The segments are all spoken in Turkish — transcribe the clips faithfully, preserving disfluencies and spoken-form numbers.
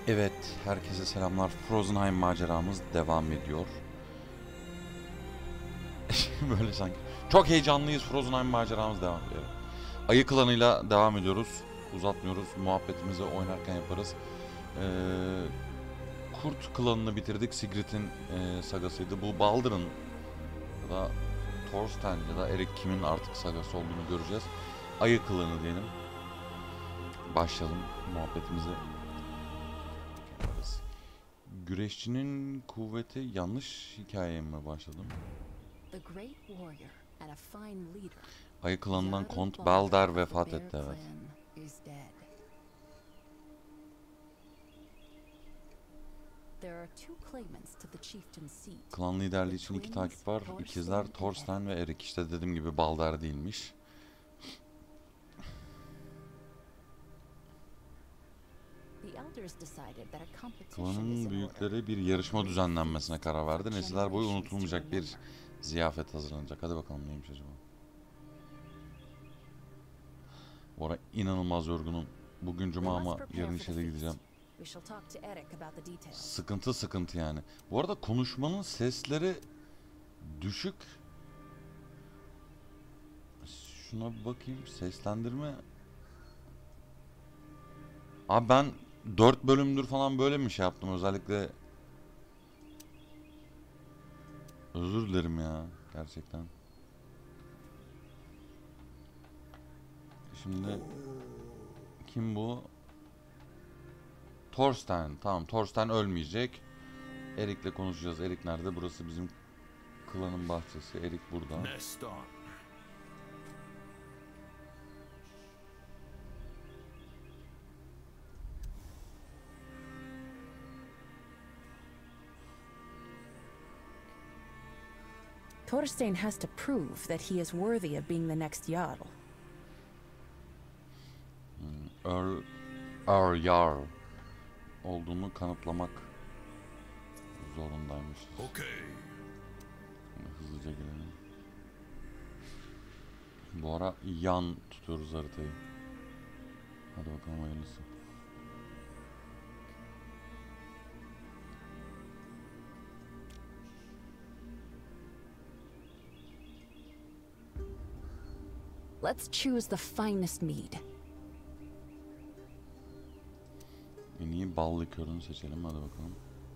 Evet, herkese selamlar. Frozenheim maceramız devam ediyor. Böyle sanki. Çok heyecanlıyız. Frozenheim maceramız devam ediyor. Ayı klanıyla devam ediyoruz. Uzatmıyoruz. Muhabbetimizi oynarken yaparız. Ee, Kurt klanını bitirdik. Sigrid'in e, sagasıydı. Bu Baldur'ın ya da Thorstein ya da Erik kimin artık sagası olduğunu göreceğiz. Ayı klanı diyelim. Başlayalım muhabbetimizi yaparız. Güreşçinin kuvveti yanlış hikayeye mi başladım? Ayı klanından Kont Baldar vefat etti, evet. Klan liderliği için iki takip var. İkizler Thorstein ve Erik. İşte dediğim gibi Baldar değilmiş. Klanın büyükleri bir yarışma düzenlenmesine karar verdi. Nesiller boyu unutulmayacak bir ziyafet hazırlanacak. Hadi bakalım neymiş acaba. Bu ara inanılmaz yorgunum. Bugün cuma ama yarın işe de gideceğim. Sıkıntı sıkıntı yani. Bu arada konuşmanın sesleri düşük. Şuna bir bakayım. Seslendirme. Abi ben dört bölümdür falan böyle mi şey yaptım özellikle. Özür dilerim ya gerçekten. Şimdi kim bu? Thorstein. Tamam, Thorstein ölmeyecek. Erik'le konuşacağız. Erik nerede? Burası bizim klanın bahçesi. Erik burada. Thorstein has to prove that he is worthy of being the next Jarl. Hmm, Earl, Earl Jarl olduğunu kanıtlamak zorundaymış. Okay. Hızlıca girelim. Bu ara yan tutuyoruz haritayı. Hadi bakalım hayırlısı. Let's choose the finest mead. En iyi bal likörünü seçelim, hadi bakalım.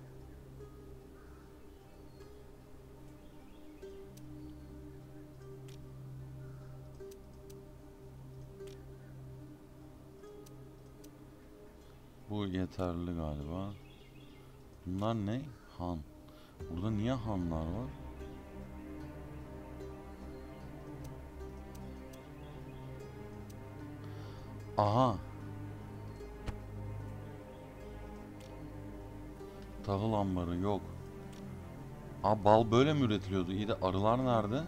Bu yeterli galiba. Bunlar ne? Han. Burada niye hanlar var? Aha. Tahıl ambarı yok. Aa, bal böyle mi üretiliyordu? İyi de arılar nerede?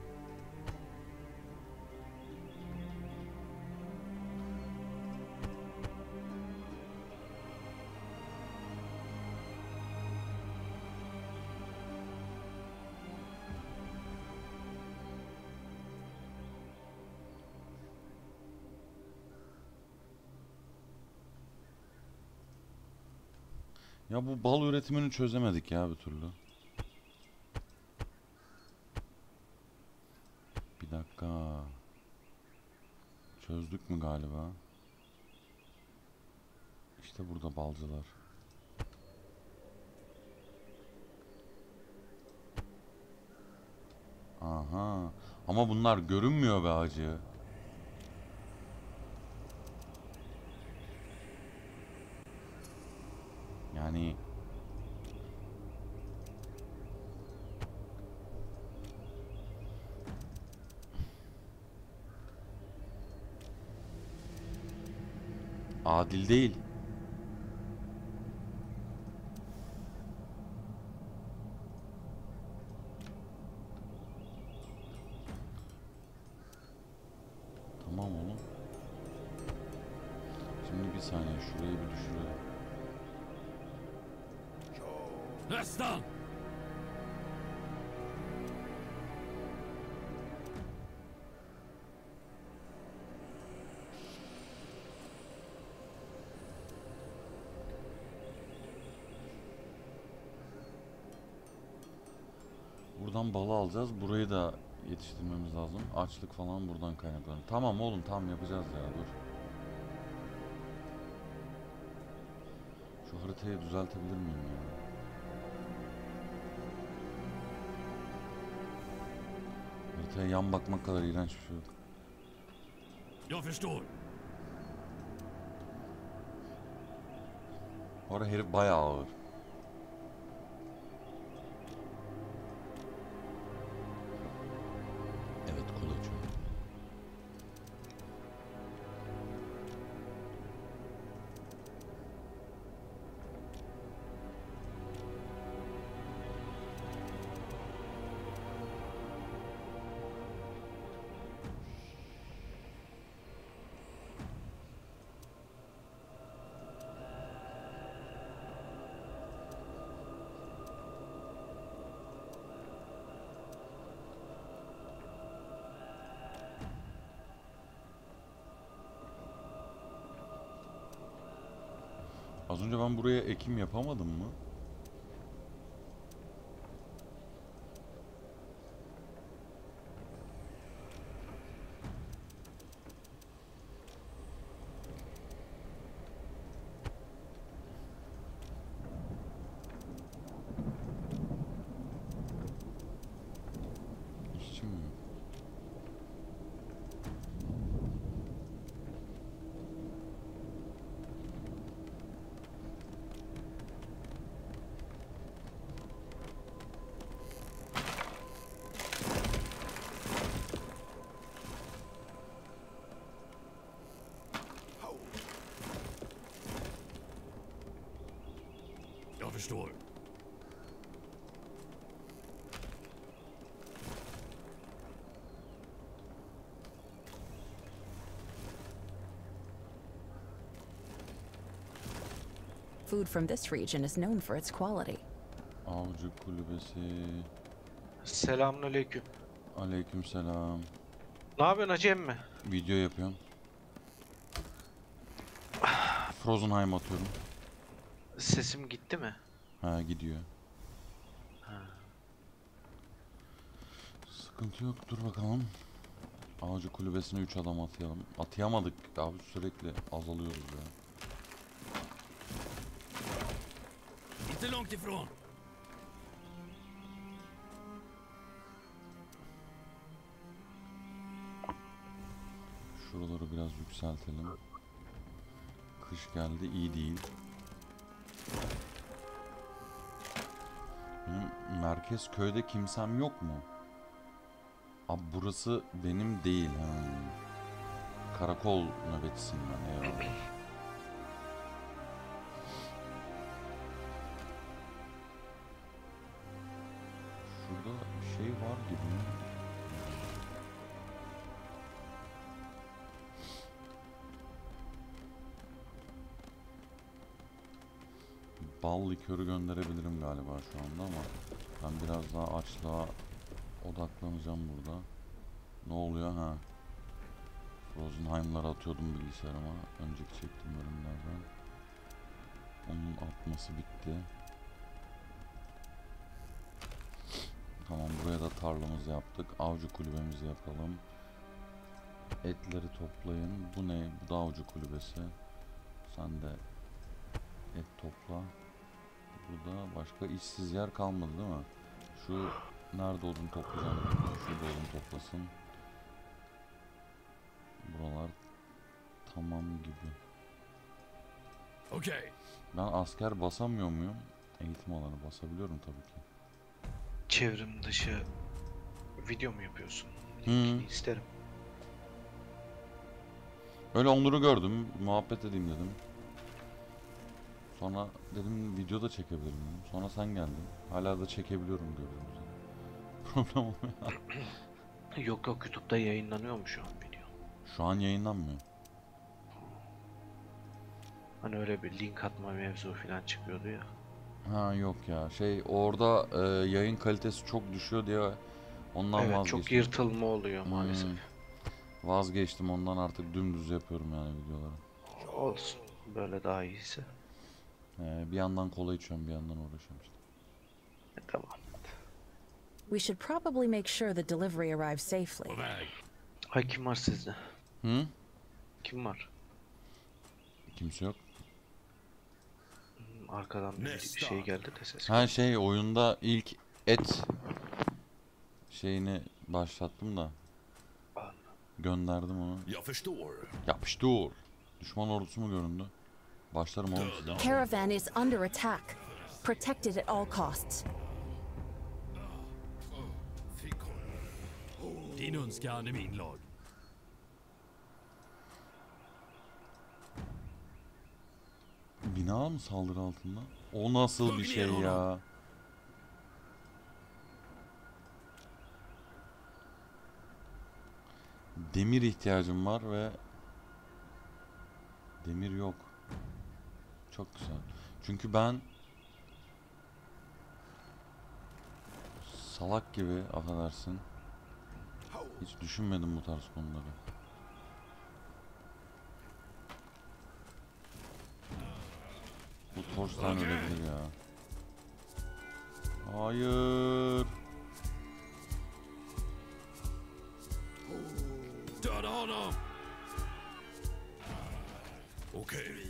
Ya bu bal üretimini çözemedik ya bir türlü. Bir dakika. Çözdük mü galiba? İşte burada balcılar. Aha. Ama bunlar görünmüyor be hacı. Yani adil değil. Tamam oğlum. Şimdi bir saniye şurayı bir düşürelim. Destan! Buradan balı alacağız. Burayı da yetiştirmemiz lazım. Açlık falan buradan kaynaklanıyor. Tamam oğlum, tamam yapacağız ya, dur. Şu haritayı düzeltebilir miyim ya? Haritaya yan bakmak kadar iğrenç bir şey yok. Jag förstår. Orada herif bayağı ağır. Evet, kulaç. Az önce ben buraya ekim yapamadım mı? İşçi mi? Jag förstår. Food from this region is known for its quality. Avcı kulübesi. Selamünaleyküm. Aleykümselam. Ne yapıyorsun hacı emmi? Video yapıyorum. Frozenheim atıyorum. Sesim gitti mi? Ha, gidiyor. Ha. Sıkıntı yok, dur bakalım. Avcı kulübesine üç adam atayalım. Atayamadık abi, sürekli azalıyoruz ya. Inte långt ifrån. Şuraları biraz yükseltelim. Kış geldi, iyi değil. Benim merkez köyde kimsem yok mu? Abi burası benim değil ha. Karakol nöbetçisiyim ben, eyvallah. Şurada bir şey var gibi. Bal likörü gönderebilirim galiba şu anda ama ben biraz daha açlığa odaklanacağım burada. Ne oluyor ha? Frozenheim'ları atıyordum bilgisayarıma. Önceki çektiğim bölümlerden. Onun atması bitti. Tamam, buraya da tarlamızı yaptık. Avcı kulübemizi yapalım. Etleri toplayın. Bu ne? Bu da avcı kulübesi. Sen de et topla. Burada başka işsiz yer kalmadı değil mi? Şu nerede odun toplayacağım? Şurada odun toplasın. Buralar tamam gibi. Okej. Ben asker basamıyor muyum? Eğitim alanı basabiliyorum tabii ki. Çevrim dışı video mu yapıyorsun? Hı. Linkini isterim. Öyle onları gördüm. Muhabbet edeyim dedim. Sonra dedim video da çekebilirim dedim. Sonra sen geldin. Hala da çekebiliyorum gördüğünüz üzere. Problem olmuyor. Yok yok, YouTube'da yayınlanıyor mu şu an video? Şu an yayınlanmıyor. Hani öyle bir link atma mevzu falan çıkıyordu ya. Ha yok ya, şey orada e, yayın kalitesi çok düşüyor diye ondan Evet, vazgeçtim. çok yırtılma oluyor maalesef. Hmm, vazgeçtim ondan, artık dümdüz yapıyorum yani videoları. Olsun. Böyle daha iyisi. E, bir yandan kola içiyorum, bir yandan uğraşıyorum işte. E, tamam. We should probably make sure the delivery arrives safely. På väg. Ay kim var sizde? Hı? Kim var? Kimse yok. Hmm, Arkadan bir Next şey stop. geldi de ses. Ha şey oyunda ilk et şeyini başlattım da gönderdim onu. Jag förstår. Yapıştır. Düşman ordusu mu göründü? Başlarım oğlum size. Caravan is under attack. Protect it at all costs. Din önskan är min lag. Bina mı saldırı altında? O nasıl bir şey ya? Demir ihtiyacım var ve demir yok. Çok güzel. Çünkü ben salak gibi, affedersin, hiç düşünmedim bu tarz konuları. Bu Torstein ölebilir ya. Hayır. Döda honom! Okej.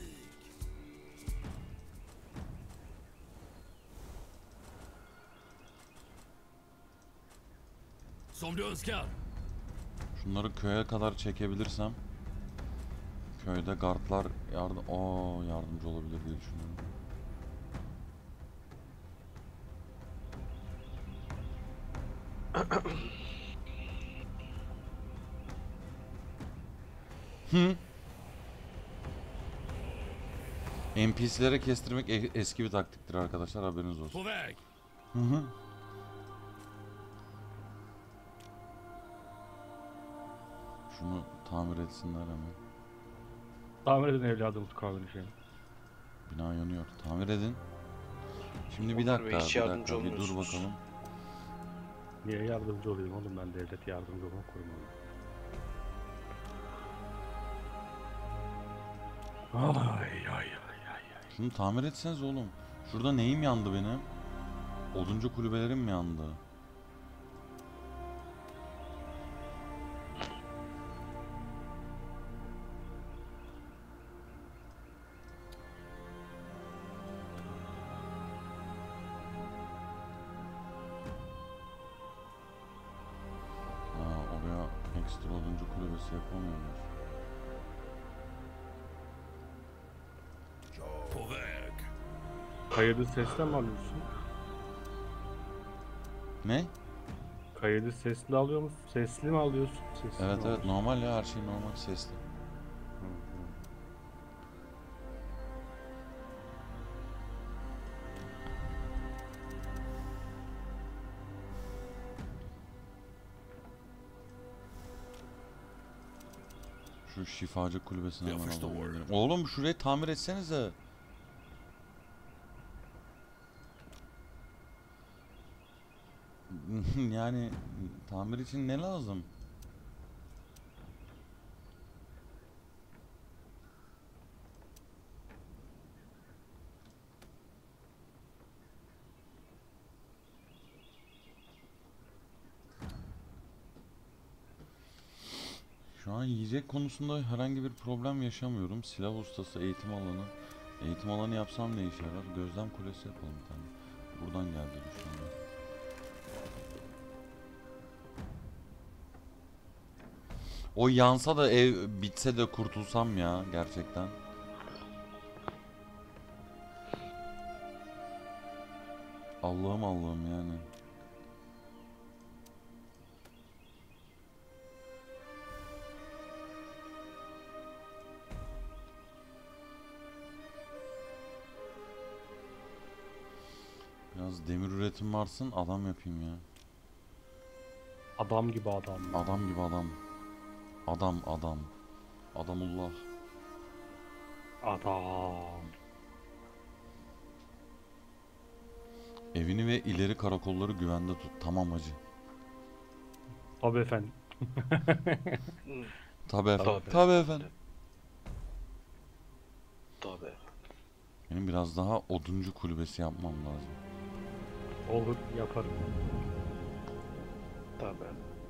Som du önskar. Şunları köye kadar çekebilirsem köyde guardlar yardım o yardımcı olabilir diye düşünüyorum. Hı. N P C'lere kestirmek e- eski bir taktiktir arkadaşlar, haberiniz olsun. På väg. Hı hı. Şunu tamir etsinler hemen. Tamir edin evladımız kahveni şey. Bina yanıyor. Tamir edin. Şimdi bir Onur dakika, Bey, hiç bir yardımcı dakika, bir dur olmuyorsunuz. bakalım. Niye yardımcı olayım oğlum, ben devlet yardımcı olmak koymadım. Ay ay ay ay ay. Şunu tamir etseniz oğlum. Şurada neyim yandı benim? Oduncu kulübelerim mi yandı? Ha, oraya ekstra oduncu kulübesi yapamıyoruz. På väg. Kaydı sesle mi alıyorsun? Ne? Kaydı sesli alıyor musun? Sesli mi alıyorsun? Sesli mi Evet evet, alıyorsun? normal ya, her şey normal, sesli. Hı hı. Şu şifacı kulübesine Ya hemen förstår. alalım. Oğlum şurayı tamir etsenize. Yani tamir için ne lazım? Şu an yiyecek konusunda herhangi bir problem yaşamıyorum. Silah ustası, eğitim alanı. Eğitim alanı yapsam ne işe yarar? Gözlem kulesi yapalım bir tane. Buradan geldi düşmanlar. O yansa da ev bitse de kurtulsam ya gerçekten. Allah'ım Allah'ım yani. Biraz demir üretim varsın, adam yapayım ya. Adam gibi adam. Adam gibi adam. Adam adam. Adamullah. Adam. Evini ve ileri karakolları güvende tut. Tamam hacı. Tabii efendim. Tabii efendim. Tabii. Tabii efendim. Tabii. Benim biraz daha oduncu kulübesi yapmam lazım. Olur yaparım. Tabii.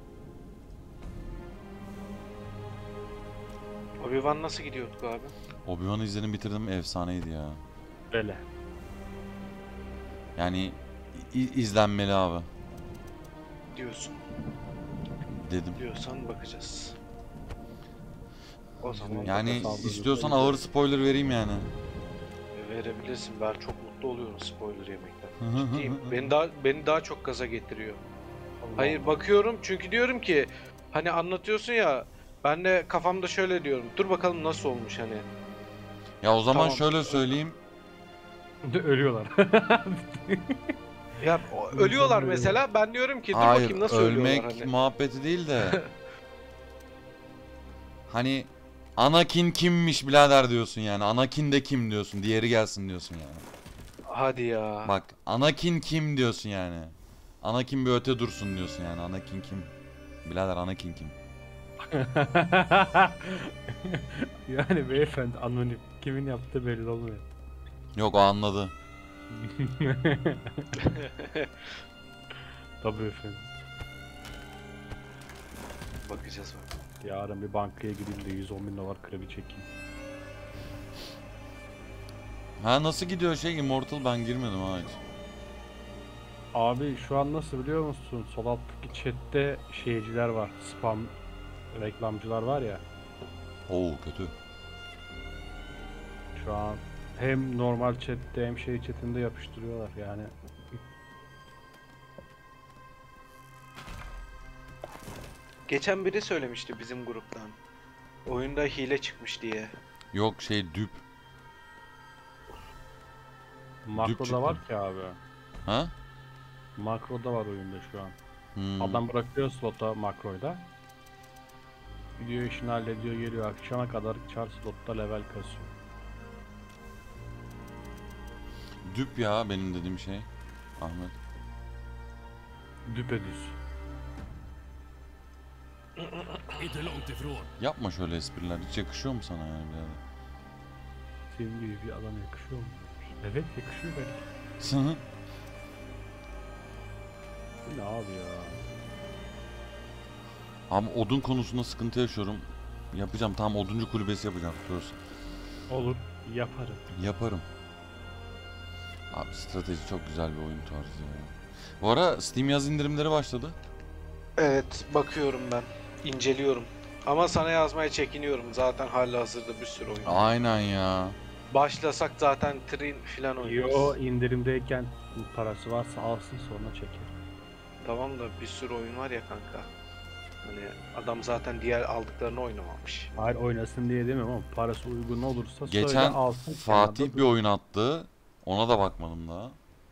Obi-Wan nasıl gidiyorduk abi? Obi-Wan'ı izledim bitirdim, efsaneydi ya. Öyle. Yani i- izlenmeli abi Diyorsun. dedim. Diyorsan bakacağız. O zaman Yani saldırı istiyorsan lütfen ağır spoiler vereyim yani. verebilirsin. Ben çok mutlu oluyorum spoiler yemekten. Ciddiyim. Beni daha beni daha çok gaza getiriyor. Allah Hayır Allah. bakıyorum çünkü diyorum ki hani anlatıyorsun ya, ben de kafamda şöyle diyorum. Dur bakalım nasıl olmuş hani. Ya o zaman Tamam. şöyle söyleyeyim. Ölüyorlar. Ya o- ölüyorlar mesela, ben diyorum ki dur Hayır, bakayım nasıl ölmek ölüyorlar hani. muhabbeti değil de. Hani Anakin kimmiş birader diyorsun yani. Anakin de kim diyorsun. Diğeri gelsin diyorsun yani. Hadi ya. Bak, Anakin kim diyorsun yani. Anakin bir öte dursun diyorsun yani. Anakin kim? Birader Anakin kim? Yani beyefendi anonim. Kimin yaptığı belli olmuyor. Yok, o anladı. Tabii efendim. Bakacağız bak. Yarın bir bankaya gideyim de yüz on bin dolar kredi çekeyim. Ha, nasıl gidiyor şey Immortal, ben girmedim ha hiç. Abi şu an nasıl biliyor musun? Sol alttaki chatte şeyciler var. Spam reklamcılar var ya. Oo, kötü. Şu an hem normal chatte hem şey chatinde yapıştırıyorlar yani. Geçen biri söylemişti bizim gruptan. Oyunda hile çıkmış diye. Yok, şey düp. Makroda çıktı. var ki abi. Ha? Makroda var oyunda şu an. Hmm. Adam bırakıyor slota makroyla. Gidiyor işini hallediyor, geliyor akşama kadar char slotta level kasıyor. Düp ya benim dediğim şey. Ahmet. Düpedüz. Inte långt ifrån. Yapma şöyle espriler. Hiç yakışıyor mu sana yani birader? Senin gibi bir adam yakışıyor mu? Evet yakışıyor belki. Bu ne abi ya? Abi odun konusunda sıkıntı yaşıyorum. Yapacağım, tam oduncu kulübesi yapacağım. Diyorsun. Olur yaparım. Yaparım. Abi strateji çok güzel bir oyun tarzı ya. Bu ara Steam yaz indirimleri başladı. Evet, bakıyorum ben. İnceliyorum. Ama sana yazmaya çekiniyorum. Zaten halihazırda bir sürü oyun. Aynen ya. Başlasak zaten Trin filan oynarız. Yo indirimdeyken parası varsa alsın sonra çeker. Tamam da bir sürü oyun var ya kanka. Hani adam zaten diğer aldıklarını oynamamış. Hayır oynasın diye demiyorum ama parası uygun olursa söyle Geçen alsın. Fatih kenarda bir dur. oyun attı. Ona da bakmadım daha.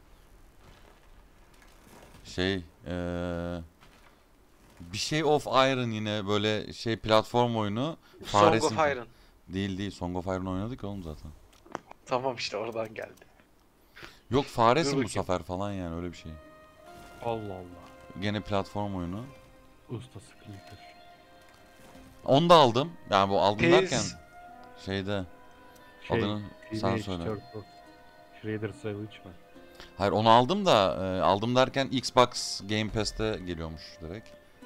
Şey, eee bir şey of Iron, yine böyle şey platform oyunu. Song of Faresin- Iron. Değil değil, Song of Iron oynadık oğlum zaten. Tamam işte oradan geldi. Yok, faresin bu bakayım. sefer falan yani, öyle bir şey. Allah Allah. Gene platform oyunu. Usta Splinter. Onu da aldım. Yani bu aldım Tez- derken şeyde Şey, adını sen Teenage söyle. Turtles. Shredder Savage mi? Hayır, onu aldım da e, aldım derken Xbox Game Pass'te geliyormuş direkt.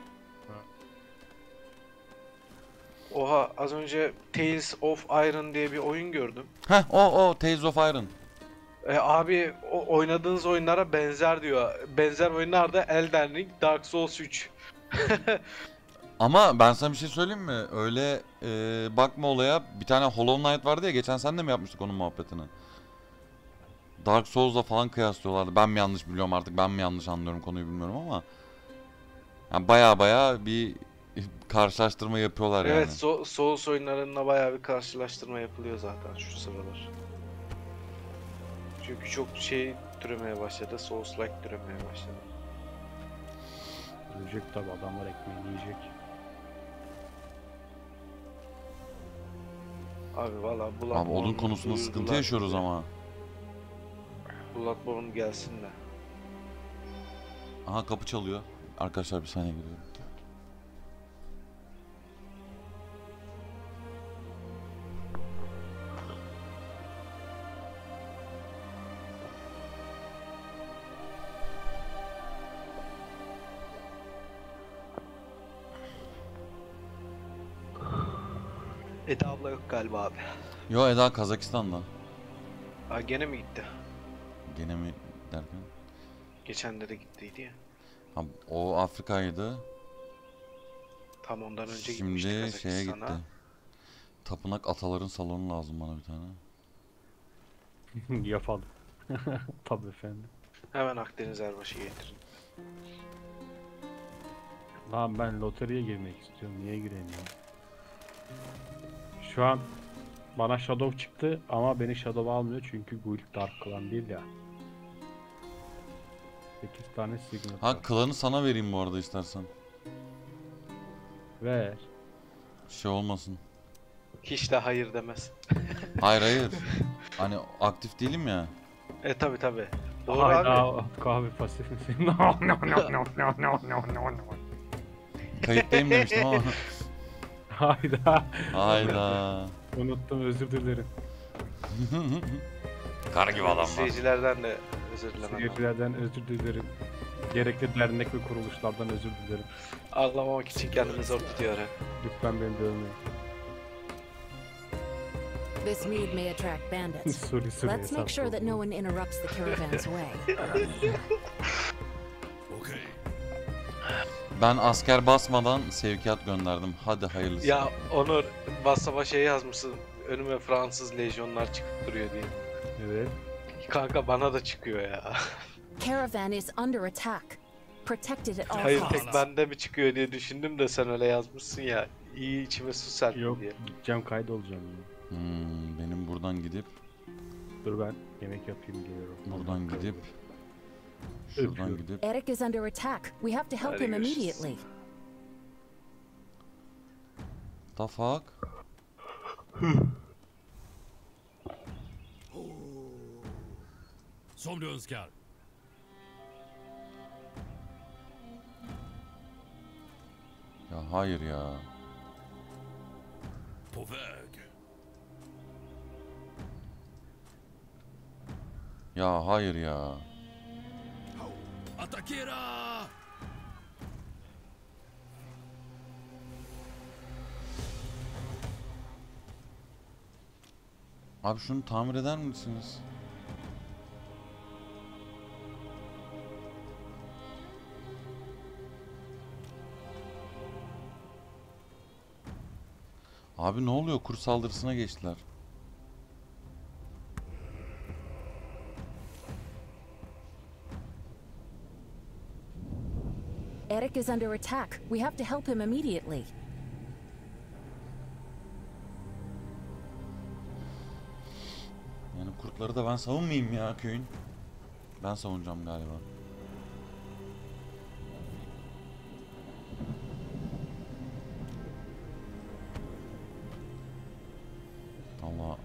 Oha, az önce Tales of Iron diye bir oyun gördüm. Heh, o o Tales of Iron. E, abi o oynadığınız oyunlara benzer diyor. Benzer oyunlar da Elden Ring, Dark Souls üç. Ama ben sana bir şey söyleyeyim mi? Öyle e, bakma olaya. Bir tane Hollow Knight vardı ya, geçen sene de mi yapmıştık onun muhabbetini? Dark Souls'la falan kıyaslıyorlardı. Ben mi yanlış biliyorum artık, ben mi yanlış anlıyorum konuyu bilmiyorum ama. Yani baya baya bir karşılaştırma yapıyorlar yani. Evet, so Souls oyunlarında bayağı bir karşılaştırma yapılıyor zaten şu sıralar. Çünkü çok şey türemeye başladı, Souls-like türemeye başladı. Ölecek tabi adamlar ekmeğini yiyecek. Abi valla Abi Bloodborne odun konusunda sıkıntı duyurdular yaşıyoruz bize. ama. Bloodborne gelsin de. Aha, kapı çalıyor. Arkadaşlar bir saniye geliyorum. Eda abla yok galiba abi. Yo, Eda Kazakistan'da. Ha, gene mi gitti? Gene mi derken? Geçen de de gittiydi ya. Ha, o Afrika'ydı. Tam ondan önce gitmişti Şimdi şeye gitti. Kazakistan'a. Tapınak ataların salonu lazım bana bir tane. Yapalım. Tabii efendim. Hemen Akdeniz Erbaşı getirin. Lan ben loteriye girmek istiyorum. Niye gireyim ya? Şu an bana Shadow çıktı ama beni Shadow almıyor çünkü Guild Dark Clan değil ya. sekiz tane Signet Ha, var. klanı sana vereyim bu arada istersen. Ver. Şey olmasın. Hiç de hayır demez. Hayır hayır. Hani aktif değilim ya. E tabi tabi. Doğru abi. Hayda, kahve pasif misin? No no no no no no no no no. Kayıttayım demiştim ama. Hayda. Hayda. Unuttum, özür dilerim. Kar gibi adam var. İzleyicilerden de özür dilemem. Seyircilerden özür dilerim. Gerekli dernek ve kuruluşlardan özür dilerim. Ağlamamak için kendimi zor tutuyor. ha. Lütfen beni dövmeyin. This mead may attract bandits. Sorry sorry. Let's make sure that no one interrupts the caravan's way. Okej. Ben asker basmadan sevkiyat gönderdim. Hadi hayırlısı. Ya Onur, WhatsApp'a şey yazmışsın. Önüme Fransız lejyonlar çıkıp duruyor diye. Evet. Kanka bana da çıkıyor ya. Caravan is under attack. Protected at all Hayır costs. tek bende mi çıkıyor diye düşündüm de sen öyle yazmışsın ya. İyi içime su serptin Yok, diye. gideceğim, kaydolacağım ya. Hmm, benim buradan gidip Dur ben yemek yapayım geliyorum. buradan gidip şuradan Öpüyorum. gidip Eric is under attack. We have to help Hadi him görüşürüz. immediately. the fuck? Som du önskar. Ya hayır ya. På väg. Ya hayır ya. Attackera! Abi şunu tamir eder misiniz? Abi ne oluyor? Kur saldırısına geçtiler. Eric is under attack. We have to help him immediately. Yani kurtları da ben savunmayayım ya köyün. Ben savunacağım galiba. Allah.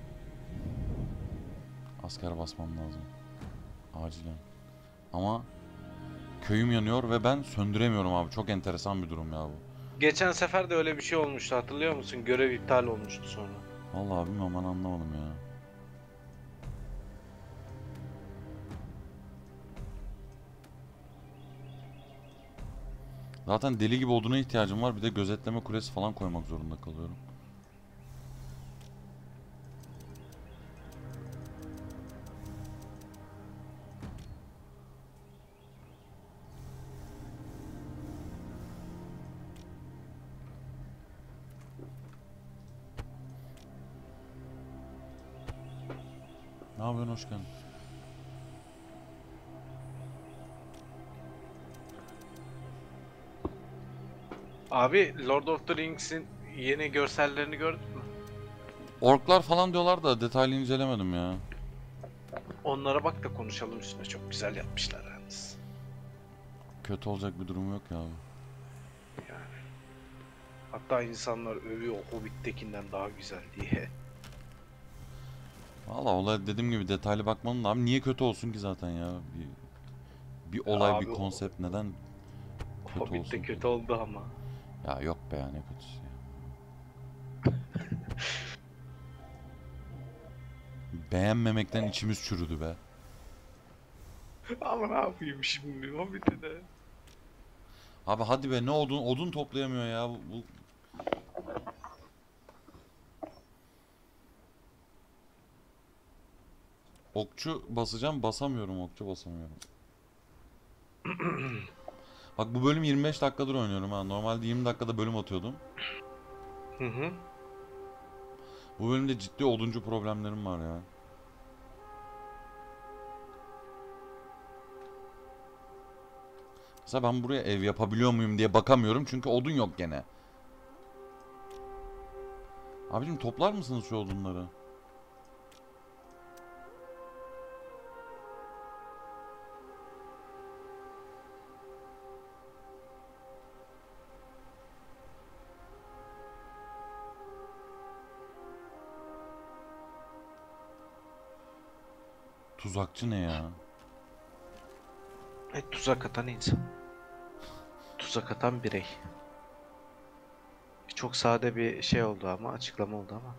Asker basmam lazım. Acilen. Ama köyüm yanıyor ve ben söndüremiyorum abi. Çok enteresan bir durum ya bu. Geçen sefer de öyle bir şey olmuştu, hatırlıyor musun? Görev iptal olmuştu sonra. Vallahi bilmiyorum, ben anlamadım ya. Zaten deli gibi oduna ihtiyacım var. Bir de gözetleme kulesi falan koymak zorunda kalıyorum. Ne yapıyorsun? Hoş geldin. Abi Lord of the Rings'in yeni görsellerini gördün mü? Orklar falan diyorlar da detaylı incelemedim ya. Onlara bak da konuşalım üstüne, çok güzel yapmışlar yalnız. Kötü olacak bir durum yok ya abi. Yani. Hatta insanlar övüyor Hobbit'tekinden daha güzel diye. Valla olay dediğim gibi detaylı bakmanın da abi niye kötü olsun ki zaten ya? Bir, bir olay, abi bir o- konsept neden kötü Hobbit'te olsun kötü ki? oldu ama. Ya yok be ya, ne kötüsü ya. Beğenmemekten içimiz çürüdü be. Ama ne yapayım şimdi Hobbit'e de. Abi hadi be, ne odun odun toplayamıyor ya bu. bu- Okçu basacağım, basamıyorum, okçu basamıyorum. Bak bu bölüm yirmi beş dakikadır oynuyorum ha. Normalde yirmi dakikada bölüm atıyordum. Hı hı. Bu bölümde ciddi oduncu problemlerim var ya. Mesela ben buraya ev yapabiliyor muyum diye bakamıyorum çünkü odun yok gene. Abicim toplar mısınız şu odunları? Tuzakçı ne ya? E, tuzak atan insan. Tuzak atan birey. Çok sade bir şey oldu ama, açıklama oldu ama.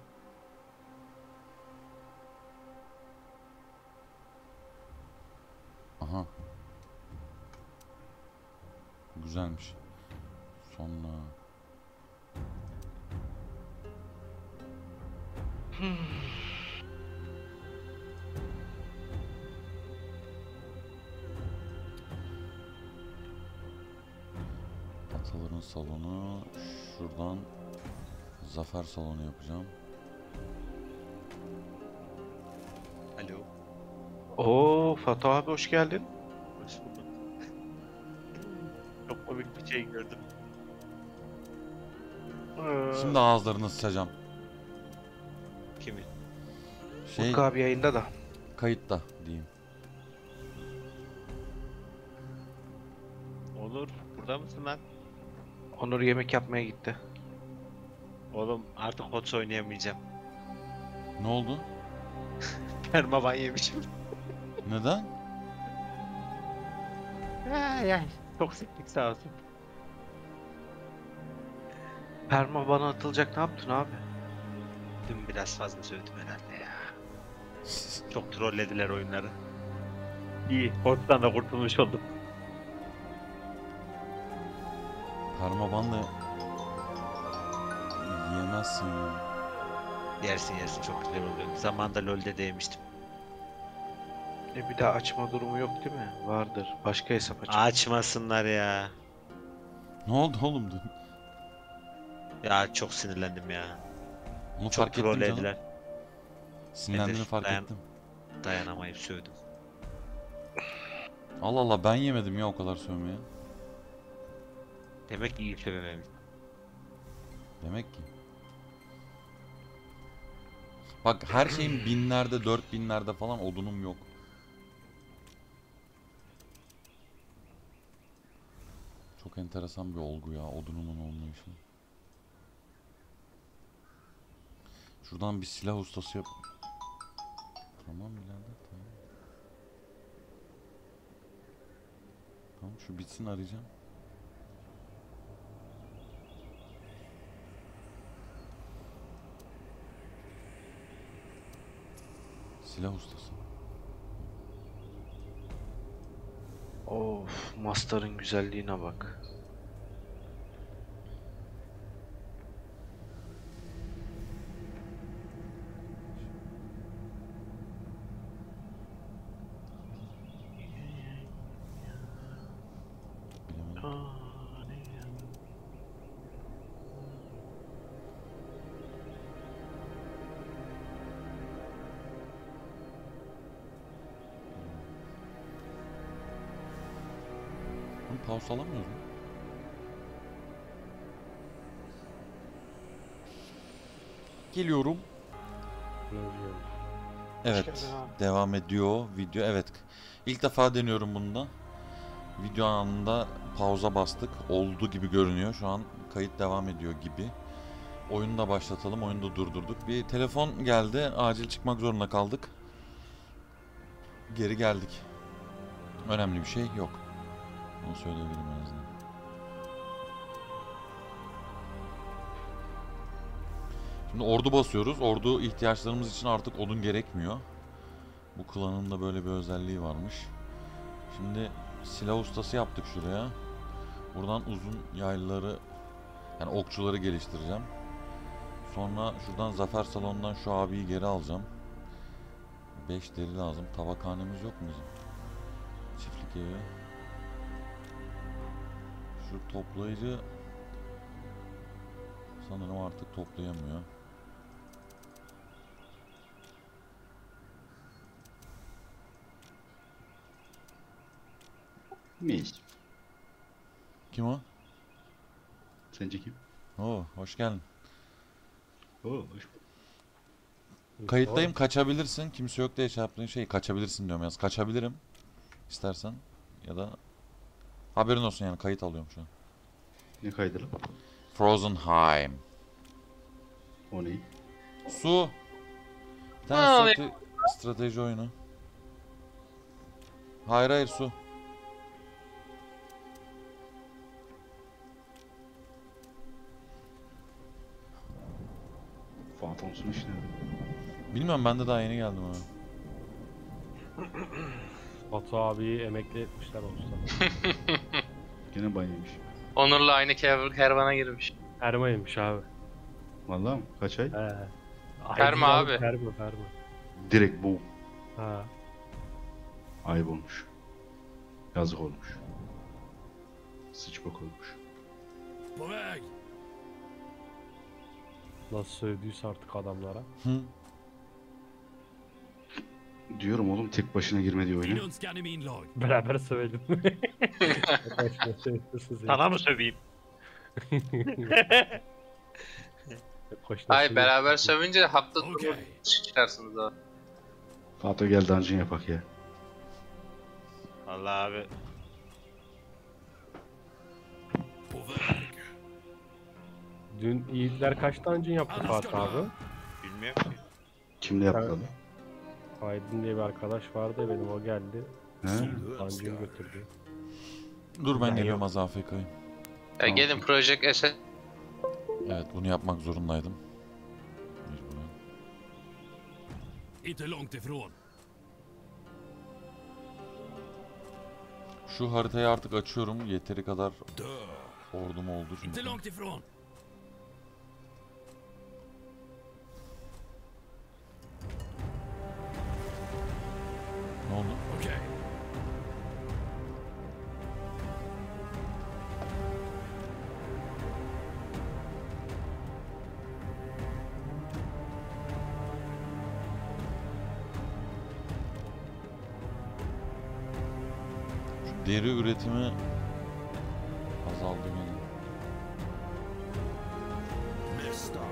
Aha. Güzelmiş. Sonra... Ataların salonu. Şuradan zafer salonu yapacağım. Alo. Oo, Fatih abi hoş geldin. Hoş bulduk. Çok komik bir şey gördüm. Ee, Şimdi ağızlarını sıçacağım. Kimin? Şey, Utku abi yayında da. kayıtta diyeyim. Onur, burada mısın lan? Onur yemek yapmaya gitti. Oğlum artık H O T S oynayamayacağım. Ne oldu? Permaban yemişim. Neden? Ha yani. Toksiklik sağ olsun. Perma bana atılacak, ne yaptın abi? Dün biraz fazla söyledim herhalde ya. Çok trollediler oyunları. İyi, H O T S'tan da kurtulmuş oldum. Permabanla yiyemezsin ya. Yersin yersin, çok güzel oluyor. Zamanında LoL'de de yemiştim. E bir daha açma durumu yok değil mi? Vardır. Başka hesap aç. Açmasınlar ya. Ne oldu oğlum dün? Ya çok sinirlendim ya. Onu Çok fark ettim canım. trollediler. Sinirlendiğini Nedir? fark Dayan- ettim. Dayanamayıp sövdüm. Allah Allah, ben yemedim ya o kadar sövmeye. Demek ki iyi sövememiş. Demek ki. Bak her şeyin binlerde, dört binlerde falan, odunum yok. Çok enteresan bir olgu ya, odunumun olmayışı. Şuradan bir silah ustası yap. Tamam birader, tamam. Tamam, şu bitsin, arayacağım. Silah ustası. Of, Master'ın güzelliğine bak. Bilemedim. Bunu pause alamıyoruz mu? Geliyorum. Evet, geldin abi. devam ediyor video. Evet, ilk defa deniyorum bunda. Video anında pauza bastık. Oldu gibi görünüyor. Şu an kayıt devam ediyor gibi. Oyunu da başlatalım. Oyunu da durdurduk. Bir telefon geldi. Acil çıkmak zorunda kaldık. Geri geldik. Önemli bir şey yok. Onu söyleyebilirim en azından. Şimdi ordu basıyoruz. Ordu ihtiyaçlarımız için artık odun gerekmiyor. Bu klanın da böyle bir özelliği varmış. Şimdi silah ustası yaptık şuraya. Buradan uzun yaylıları, yani okçuları geliştireceğim. Sonra şuradan zafer salonundan şu abiyi geri alacağım. beş deri lazım. Tabakhanemiz yok mu bizim? Çiftlik evi. Şu toplayıcı sanırım artık toplayamıyor. Miyiz? Kim o? Sence kim? Oo, hoş geldin. Oo, hoş Kayıttayım, kaçabilirsin. Kimse yok diye şey yaptığın şey kaçabilirsin diyorum yaz. Kaçabilirim istersen ya da haberin olsun yani kayıt alıyorum şu an. Ne kaydı lan? Frozenheim. O ne? Su. Bir tane strate- strateji oyunu. Hayır hayır su. Phantoms'un işi nerede? Bilmiyorum ben de daha yeni geldim ama. Batu abiyi emekli etmişler olsa. Gene banyemiş. Onur'la aynı kev- kervana girmiş. Permaymış abi. Vallahi mi? Kaç ay? He. Perma Ay, abi. Perma perma. Direkt bu. Ha. Ayıp olmuş. Yazık olmuş. Sıçbok olmuş. På väg! Nasıl sövdüyse artık adamlara. Hı. Diyorum oğlum tek başına girmedi oyuna. Illunskan i min lag. Beraber sövelim. Başına söylüyorsun sen. Sana mı söveyim? Başına Ay söylüyorsun. beraber sövünce hafta sonu Okey. çıkarsınız abi. Fato gel dungeon yapak ya. Vallahi abi. På väg! Dün Yiğitler kaç dungeon yaptı Anlaş Fatih kadar. abi? Bilmiyorum ki. Kimle yaptı lan? Aydın diye bir arkadaş vardı ya benim, o geldi. He? Dungeon götürdü. Dur ben Ben geliyorum yok. az A F K'yim. Ya gelin Project S'e Evet bunu yapmak zorundaydım. Mecburen. Inte långt ifrån. Şu haritayı artık açıyorum. Yeteri kadar Dö! ordum oldu Inte çünkü. långt ifrån. Ne oldu? Okej. Şu deri üretimi azaldı gene. Nästa.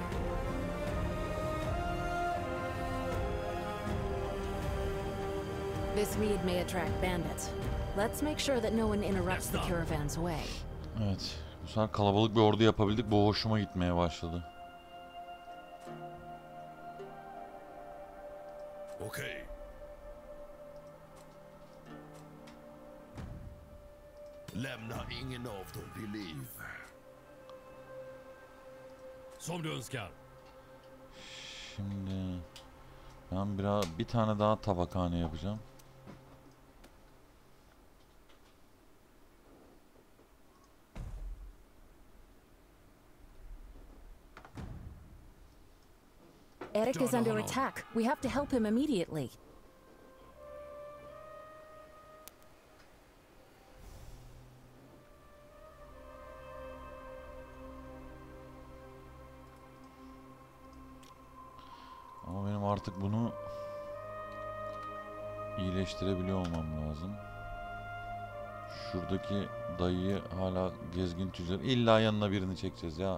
This mead may attract bandits. Let's make sure that no one interrupts the caravan's way. Evet. Bu sefer kalabalık bir ordu yapabildik. Bu hoşuma gitmeye başladı. Okej. Lämna ingen av dem vid liv. Som du önskar. Şimdi ben biraz bir tane daha tabakhane yapacağım. Eric is under attack. We have to help him immediately. Ama benim artık bunu iyileştirebiliyor olmam lazım. Şuradaki dayıyı hala gezgin tüccar. İlla yanına birini çekeceğiz ya.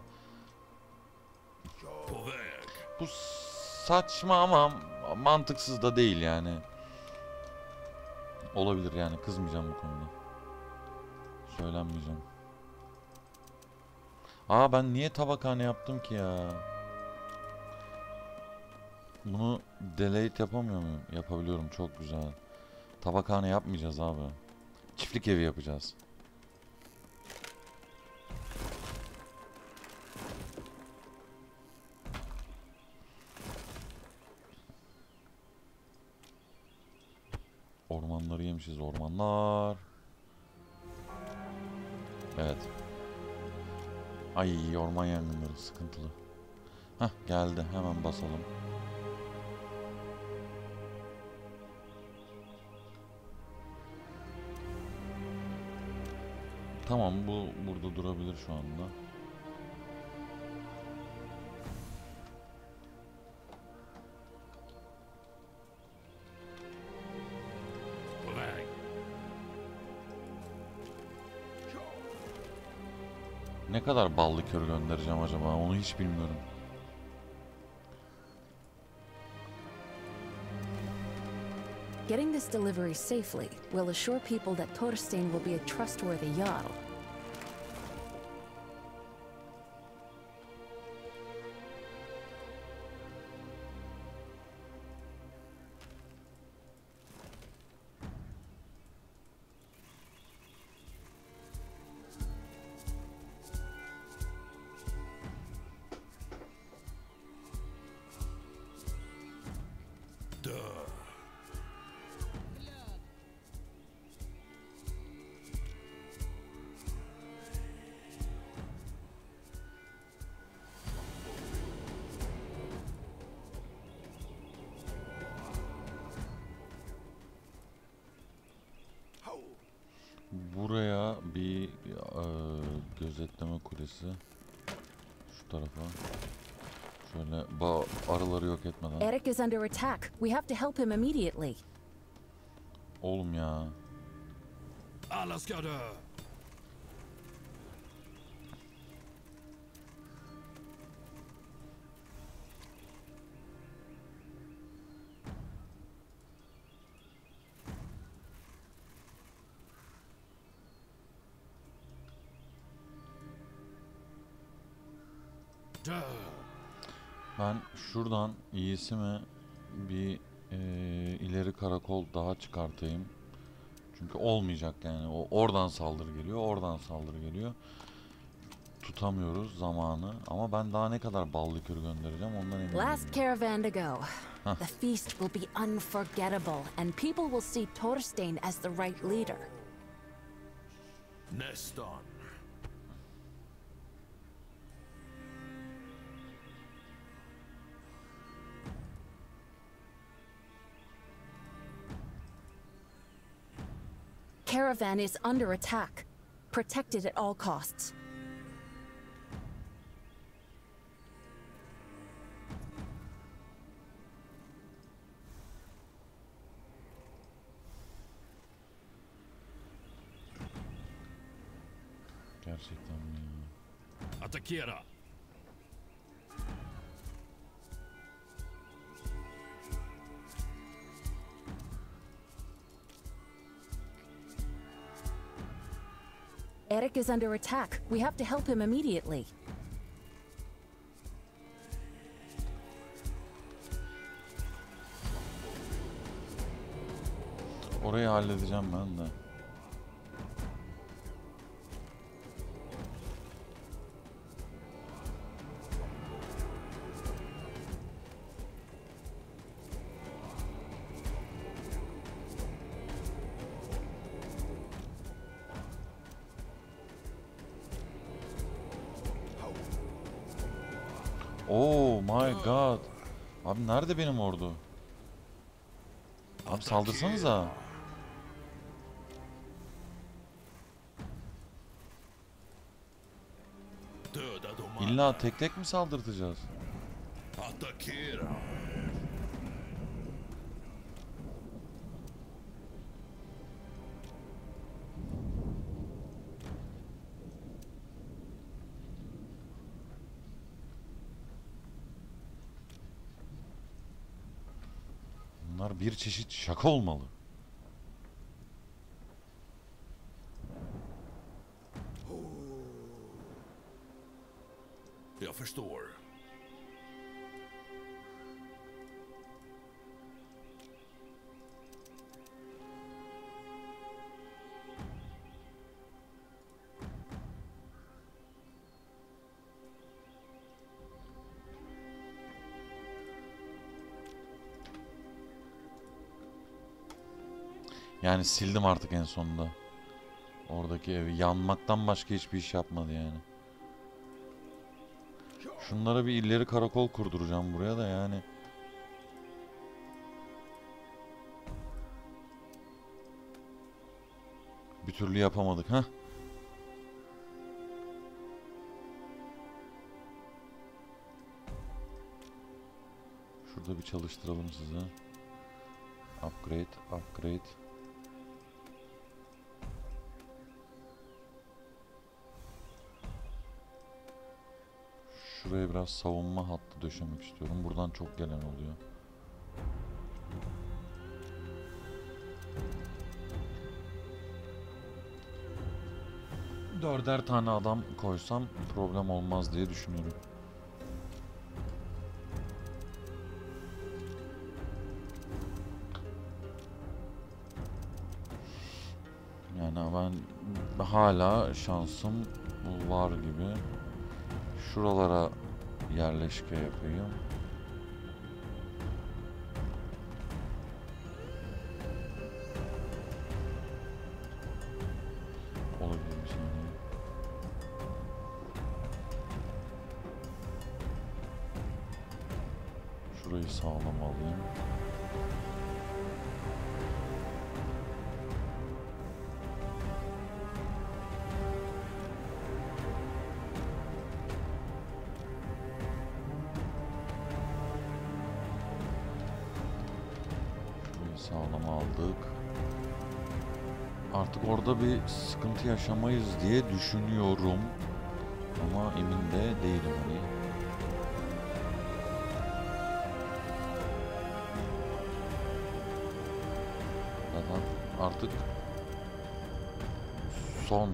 På väg. Bu saçma ama mantıksız da değil yani. Olabilir yani, kızmayacağım bu konuda. Söylenmeyeceğim. Aa ben niye tabakhane yaptım ki ya? Bunu delete yapamıyor muyum? Yapabiliyorum, çok güzel. Tabakhane yapmayacağız abi. Çiftlik evi yapacağız. Ormanları yemişiz, ormanlar. Evet. Ay orman yangınları sıkıntılı. Hah geldi, hemen basalım. Tamam, bu burada durabilir şu anda. På väg. Ne kadar ballı kör göndereceğim acaba? Onu hiç bilmiyorum. Getting this delivery safely will assure people that Thorstein will be a trustworthy Jarl. Dö. Buraya bir e, gözetleme kulesi. Şu tarafa. Şöyle ba arıları yok etmeden. Eric is under attack. We have to help him immediately. Oğlum ya. Alla ska dö. Dö. Ben şuradan iyisi mi bir e, ileri karakol daha çıkartayım. Çünkü olmayacak yani. O oradan saldırı geliyor, oradan saldırı geliyor. Tutamıyoruz zamanı. Ama ben daha ne kadar ballı kür göndereceğim ondan eminim. Last caravan to go. Huh. The feast will be unforgettable, and people will see Thorstein as the right leader. Nästan. Caravan is under attack. Protect it at all costs. Gerçekten mi ya? Attackera. Eric is under attack. We have to help him immediately. Orayı halledeceğim ben de. Oh my god. Abi nerede benim ordu? Abi saldırsanıza. Döda dem alla. İlla tek tek mi saldırtacağız? Attackera. Bunlar bir çeşit şaka olmalı. Jag förstår. Yani sildim artık en sonunda. Oradaki evi yanmaktan başka hiçbir iş yapmadı yani. Şunlara bir ileri karakol kurduracağım buraya da yani. Bir türlü yapamadık ha. Şurada bir çalıştıralım sizi. Upgrade, upgrade. Şuraya biraz savunma hattı döşemek istiyorum. Buradan çok gelen oluyor. Dörder tane adam koysam problem olmaz diye düşünüyorum. Yani ben hala şansım var gibi. Şuralara yerleşke yapayım. Olabilir bir saniye. Şurayı sağlam alayım. Sağlam aldık. Artık orada bir sıkıntı yaşamayız diye düşünüyorum. Ama emin de değilim hani. Zaten artık son.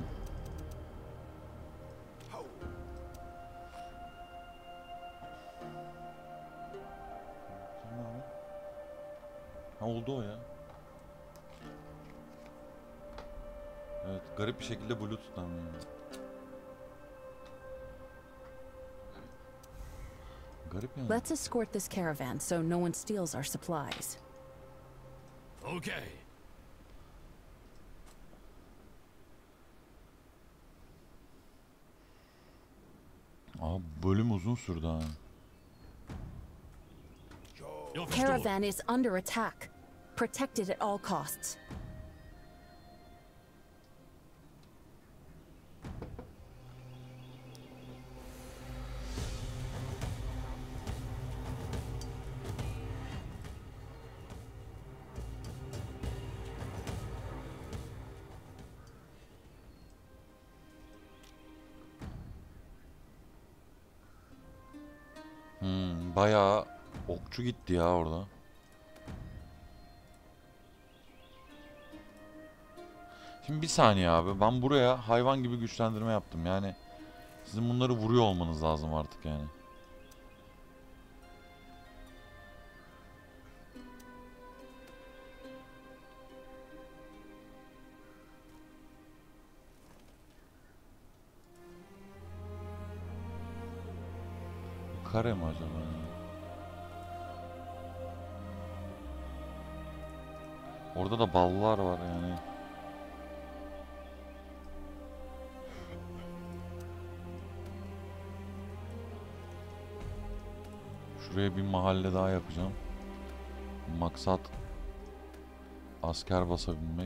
Ha, oldu o ya. Evet, garip bir şekilde Bluetooth'tan yani. Garip yani. Let's escort this caravan so no one steals our supplies. Okay. Aa, bölüm uzun sürdü ha. Jag förstår. Caravan is under attack. Protect it at all costs. Hmm, bayağı okçu gitti ya orada. Şimdi bir saniye abi. Ben buraya hayvan gibi güçlendirme yaptım. Yani sizin bunları vuruyor olmanız lazım artık yani. Kare mi acaba? Orada da ballar var yani. Şuraya bir mahalle daha yapacağım. Maksat asker basabilmek.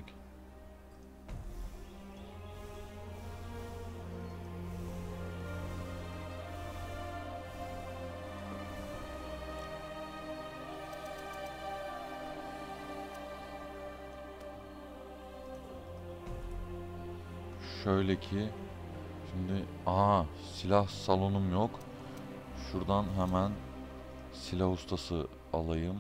Şöyle ki şimdi aha silah salonum yok. Şuradan hemen silah ustası alayım.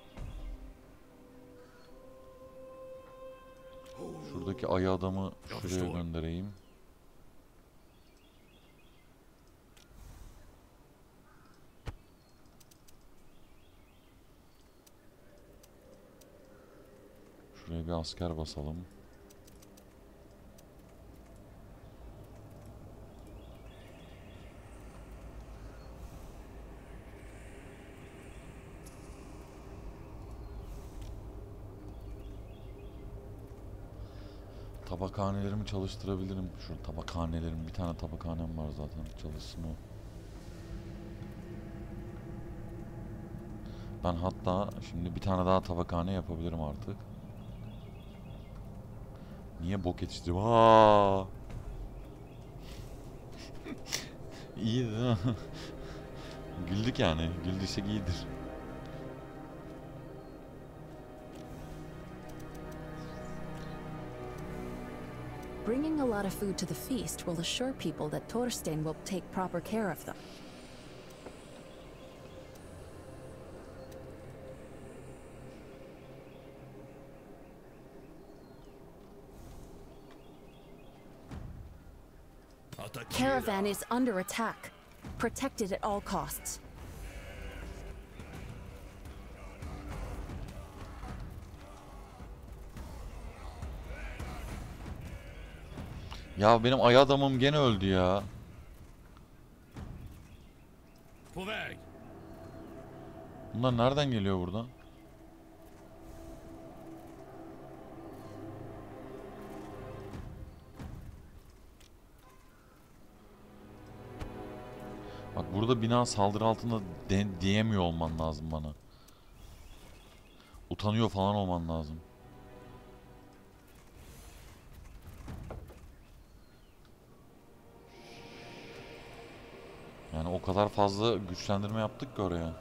Şuradaki ayı adamı şuraya göndereyim. Şuraya bir asker basalım. Tabakhanelerimi çalıştırabilirim. Şu tabakhanelerim, bir tane tabakhanem var zaten. Çalışsın o. Ben hatta şimdi bir tane daha tabakhane yapabilirim artık. Niye bok yetiştirdim? Aa! İyi değil mi? Güldük yani. Güldüysek iyidir. Bringing a lot of food to the feast will assure people that Thorstein will take proper care of them. Caravan is under attack. Protect it at all costs. Ya benim ay adamım gene öldü ya. På väg. Bunlar nereden geliyor buradan? Bak burada bina saldırı altında de diyemiyor olman lazım bana. Utanıyor falan olman lazım. Yani o kadar fazla güçlendirme yaptık ki oraya.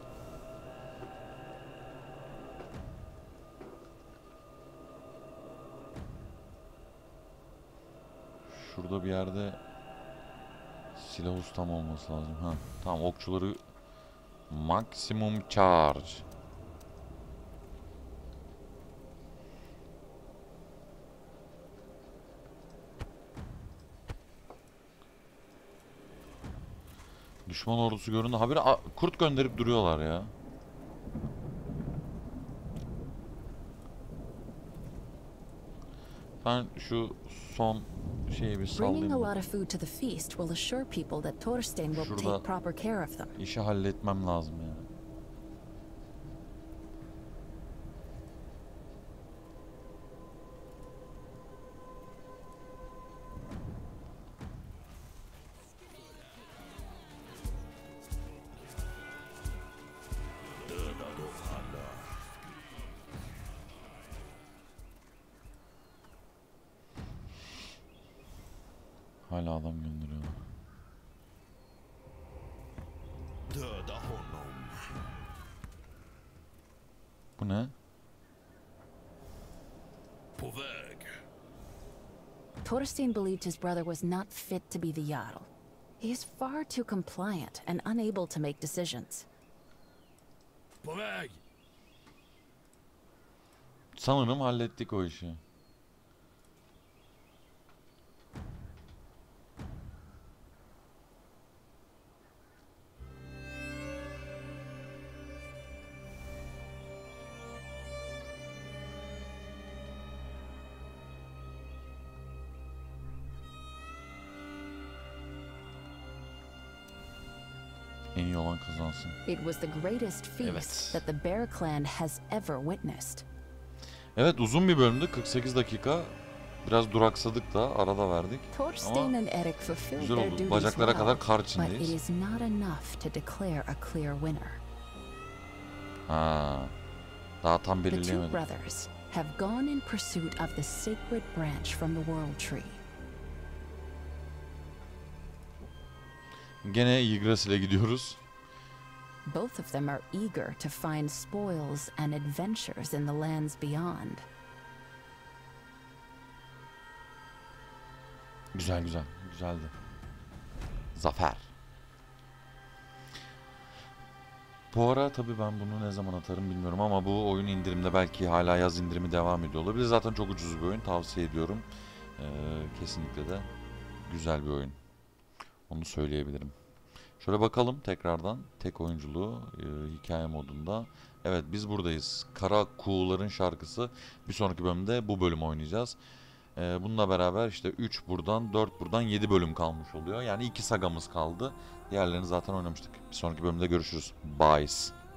Şurada bir yerde silah ustam olması lazım. Ha, tamam, okçuları maksimum charge. Düşman ordusu göründü. Habire kurt gönderip duruyorlar ya. Ben şu son şeyi bir Bringing a sallayayım. lot of food to the feast will assure people that Thorstein will Şurada take proper care of them. İşi halletmem lazım yani. Hala adam gönderiyorlar. Döda honom. Bu ne? På väg. Thorstein believed his brother was not fit to be the Jarl. He is far too compliant and unable to make decisions. På väg. Sanırım hallettik o işi. En iyi olan kazansın. It was the greatest feast Evet. that the Bear Clan has ever witnessed. Evet, uzun bir bölümdü. kırk sekiz dakika. Biraz duraksadık da, arada verdik. Thorstein and Eric fulfilled Güzel their oldu. duties Bacaklara well, kadar kar but it içindeyiz. is not enough to declare a clear winner. Ha. Daha tam The two belirleyemedik. brothers have gone in pursuit of the sacred branch from the World Tree. Gene Yggdrasil ile gidiyoruz. Both of them are eager to find spoils and adventures in the lands beyond. Güzel güzel. Güzeldi. Zafer. Bu ara tabii ben bunu ne zaman atarım bilmiyorum ama bu oyun indirimde, belki hala yaz indirimi devam ediyor olabilir. Zaten çok ucuz bir oyun, tavsiye ediyorum. Ee, kesinlikle de güzel bir oyun. Onu söyleyebilirim. Şöyle bakalım tekrardan tek oyunculuğu e, hikaye modunda. Evet, biz buradayız. Kara Kuğuların şarkısı. Bir sonraki bölümde bu bölüm oynayacağız. E, bununla beraber işte üç buradan, dört buradan, yedi bölüm kalmış oluyor. Yani iki sagamız kaldı. Diğerlerini zaten oynamıştık. Bir sonraki bölümde görüşürüz. Bye.